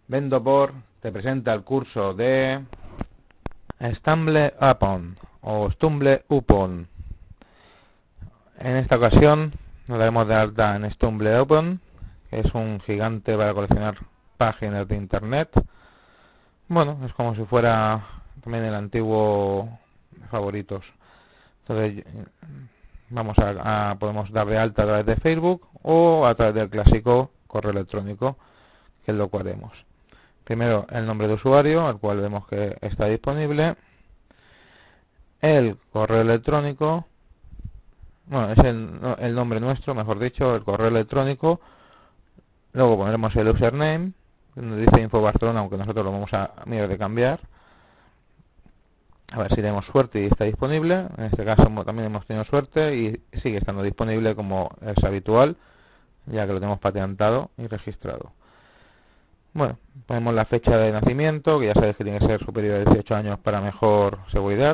Vendopor te presenta el curso de StumbleUpon o StumbleUpon. En esta ocasión nos daremos de alta en StumbleUpon, que es un gigante para coleccionar páginas de internet. Bueno, es como si fuera también el antiguo favoritos. Entonces podemos dar de alta a través de Facebook o a través del clásico correo electrónico, que es lo que haremos. Primero el nombre de usuario, al cual vemos que está disponible, el correo electrónico, bueno, es el nombre nuestro, mejor dicho, el correo electrónico. Luego pondremos el username, que nos dice Info Barcelona, aunque nosotros lo vamos a mirar de cambiar. A ver si tenemos suerte y está disponible. En este caso también hemos tenido suerte y sigue estando disponible como es habitual, ya que lo tenemos patentado y registrado. Bueno, ponemos la fecha de nacimiento, que ya sabéis que tiene que ser superior a 18 años para mejor seguridad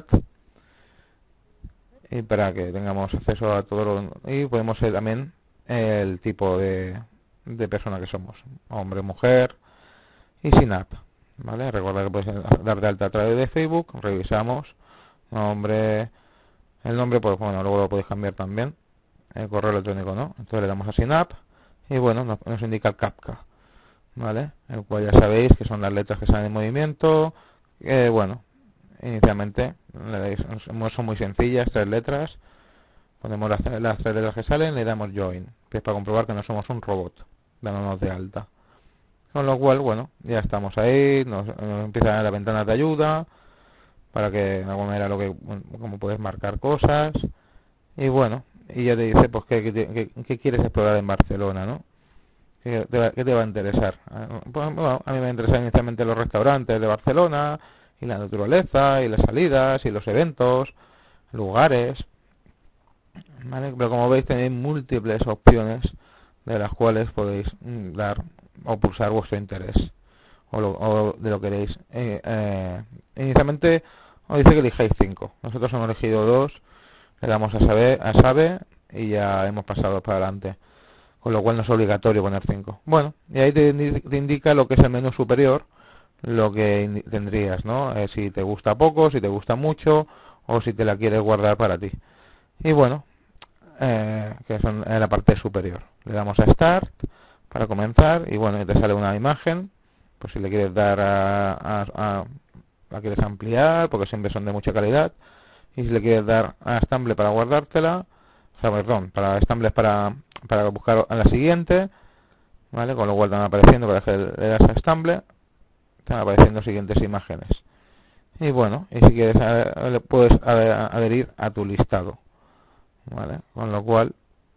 y para que tengamos acceso a todo lo... Y podemos ser también el tipo de persona que somos, hombre, mujer y sin app, ¿vale? Recuerda que podéis dar de alta a través de Facebook, revisamos, el nombre, pues bueno, luego lo podéis cambiar también, el correo electrónico no, entonces le damos a sin app y bueno, nos indica el CAPTCHA, ¿vale? El cual ya sabéis que son las letras que salen en movimiento. Bueno, inicialmente son muy sencillas, 3 letras. Ponemos las 3 letras que salen, le damos join, que es para comprobar que no somos un robot, dándonos de alta. Con lo cual, bueno, ya estamos ahí, nos empieza la ventana de ayuda, para que de alguna manera como puedes marcar cosas. Y bueno, y ya te dice pues qué quieres explorar en Barcelona, ¿no? ¿Qué te va a interesar? Pues, bueno, a mí me interesan inicialmente los restaurantes de Barcelona, y la naturaleza, y las salidas, y los eventos, lugares, ¿vale? Pero como veis tenéis múltiples opciones de las cuales podéis dar o pulsar vuestro interés, o de lo que queréis. Inicialmente os dice que elijáis 5. Nosotros hemos elegido 2, le damos a sabe y ya hemos pasado para adelante. Con lo cual no es obligatorio poner 5. Bueno, y ahí te indica lo que es el menú superior, lo que tendrías, ¿no? Si te gusta poco, si te gusta mucho, o si te la quieres guardar para ti. Y bueno, que son en la parte superior. Le damos a Start para comenzar, y bueno, te sale una imagen, pues si le quieres dar la quieres ampliar, porque siempre son de mucha calidad, y si le quieres dar a Stumble para guardártela, o sea, perdón, para Stumble para buscar a la siguiente, ¿vale? Con lo cual están apareciendo, para que le das a Stumble, están apareciendo siguientes imágenes. Y bueno, y si quieres le puedes adherir a tu listado, ¿vale? Con lo cual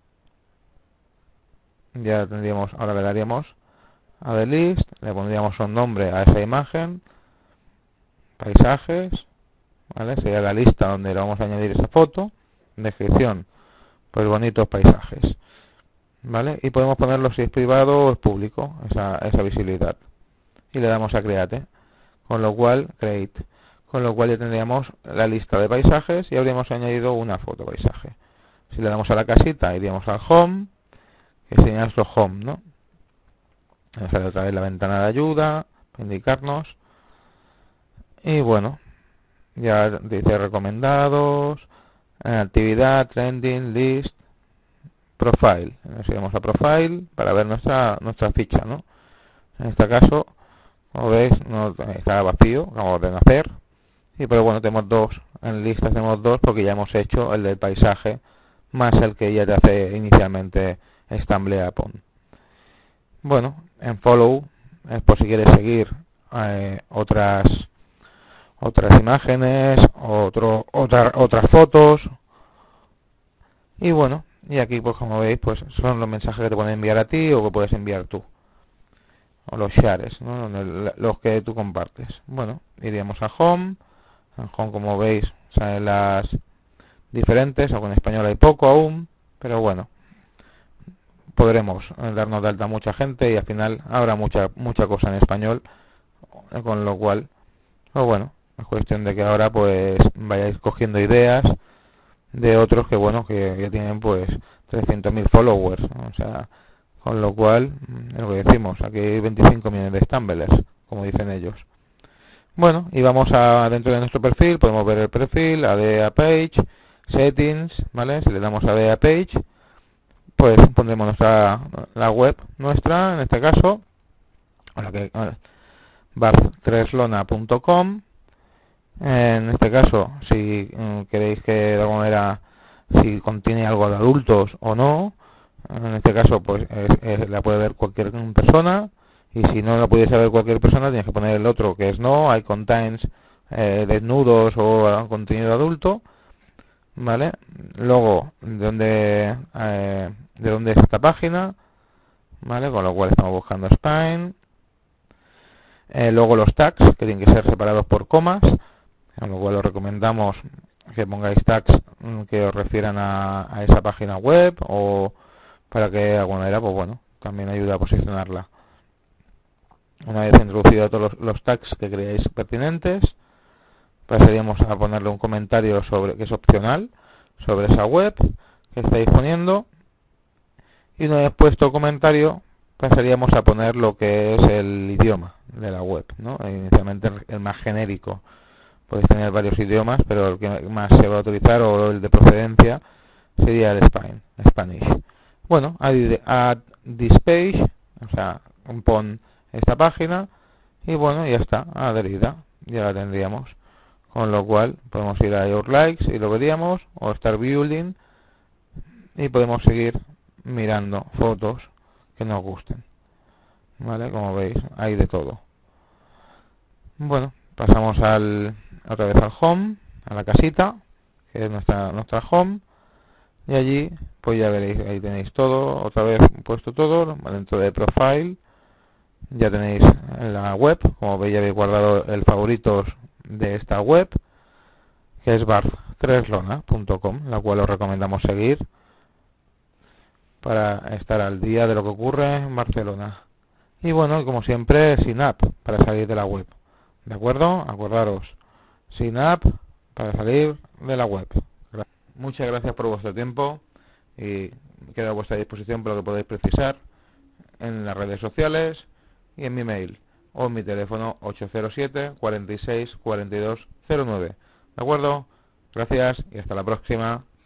ya tendríamos, ahora le daríamos a the list, le pondríamos un nombre a esa imagen, paisajes, ¿vale? Sería la lista donde le vamos a añadir esa foto, descripción, pues bonitos paisajes, ¿vale? Y podemos ponerlo si es privado o es público, esa visibilidad. Y le damos a create, con lo cual ya tendríamos la lista de paisajes y habríamos añadido una foto paisaje. Si le damos a la casita, iríamos al home, que sería nuestro home, ¿no? Vamos a ver otra vez la ventana de ayuda para indicarnos. Y bueno, ya dice recomendados, actividad, trending, list, profile. Nos iremos a profile para ver nuestra ficha, ¿no? En este caso, como veis, no está vacío, acabamos de nacer. Y pero bueno, tenemos 2, en lista tenemos 2 porque ya hemos hecho el del paisaje más el que ya te hace inicialmente StumbleUpon. Bueno, en follow es por si quieres seguir otras imágenes, otras fotos. Y bueno, y aquí pues como veis, pues son los mensajes que te pueden enviar a ti o que puedes enviar tú, o los shares, ¿no? Los que tú compartes. Bueno, iríamos a home. En home, como veis, salen las diferentes, aunque en español hay poco aún, pero bueno, podremos darnos de alta a mucha gente y al final habrá mucha cosa en español, con lo cual, pues bueno, es cuestión de que ahora pues vayáis cogiendo ideas de otros que bueno, que tienen pues 300.000 followers, ¿no? O sea, Con lo cual, es lo que decimos, aquí hay 25 millones de stumblers, como dicen ellos. Bueno, y vamos a dentro de nuestro perfil, podemos ver el perfil, Add a Page, Settings, ¿vale? Si le damos a Add a Page, pues pondremos la web nuestra, en este caso, bar3lona.com. En este caso, si queréis que de alguna manera, si contiene algo de adultos o no, en este caso, pues la puede ver cualquier persona, y si no la pudiese ver cualquier persona, tienes que poner el otro, que es no, hay contains desnudos o contenido adulto, ¿vale? Luego, de dónde es esta página, ¿vale? Con lo cual estamos buscando Spine. Luego los tags, que tienen que ser separados por comas, con lo cual os recomendamos que pongáis tags que os refieran a esa página web, o para que de alguna manera, pues bueno, también ayude a posicionarla. Una vez introducido todos los tags que creáis pertinentes, pasaríamos a ponerle un comentario sobre, que es opcional, sobre esa web que estáis poniendo, y una vez puesto el comentario, pasaríamos a poner lo que es el idioma de la web, ¿no? Inicialmente el más genérico. Podéis tener varios idiomas, pero el que más se va a utilizar, o el de procedencia, sería el Spanish. Bueno, add this page, o sea, pon esta página, y bueno, ya está, adherida, ya la tendríamos. Con lo cual, podemos ir a Your Likes y lo veríamos, o Start Viewing, y podemos seguir mirando fotos que nos gusten. ¿Vale? Como veis, hay de todo. Bueno, pasamos otra vez al home, a la casita, que es nuestra home, y allí pues ya veréis, ahí tenéis todo, otra vez puesto todo, dentro de profile ya tenéis la web, como veis ya habéis guardado el favoritos de esta web, que es bar3lona.com, la cual os recomendamos seguir para estar al día de lo que ocurre en Barcelona. Y bueno, como siempre, sin app para salir de la web. ¿De acuerdo? Acordaros, sin app para salir de la web. Muchas gracias por vuestro tiempo y quedo a vuestra disposición para lo que podáis precisar en las redes sociales y en mi mail o en mi teléfono 807 46 42 09. ¿De acuerdo? Gracias y hasta la próxima.